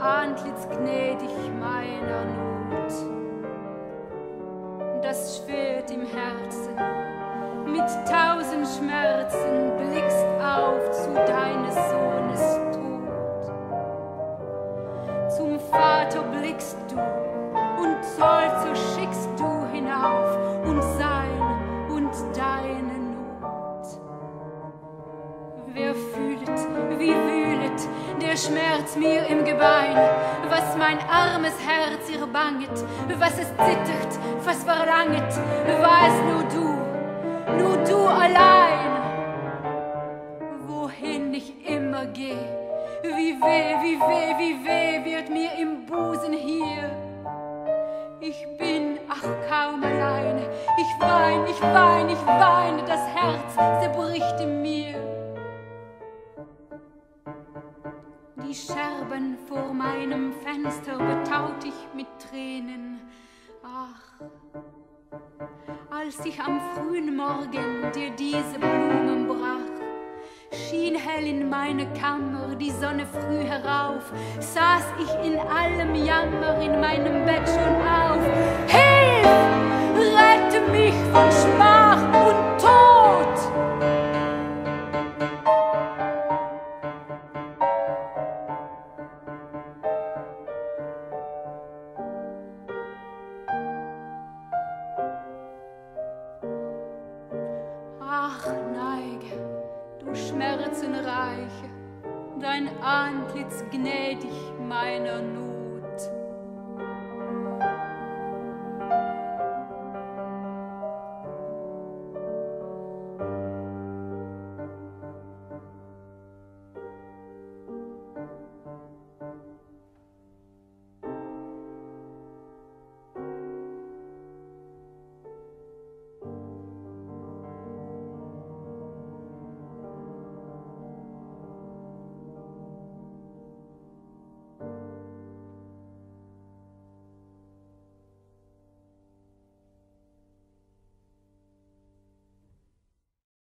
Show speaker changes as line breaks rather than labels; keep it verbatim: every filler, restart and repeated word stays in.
Antlitz gnädig meiner Not. Das Schwert im Herzen, mit tausend Schmerzen blickst auf zu deines Sohnes Tod. Zum Vater blickst du und Zoll so schickst du hinauf und sein und deine Not. Wer fühlet, wie wühlet der Schmerz mir im Gebein, was mein armes Herz ihr banget, was es zittert, was verlanget, weiß nur du, nur du allein. Wohin ich immer geh, wie weh, wie weh, wie weh wird mir im Busen hier. Ich bin, ach kaum alleine, ich wein, ich wein, ich weine, das Herz zerbricht in mir. Die Scherben vor meinem Fenster betaut ich mit Tränen. Ach, als ich am frühen Morgen dir diese Blumen brach, schien hell in meine Kammer die Sonne früh herauf, saß ich in allem Jammer in meinem Bett schon auf. Hilf! Rette mich von Schmach und Tod! Ach, neige, du Schmerzenreiche, dein Antlitz gnädig meiner Not.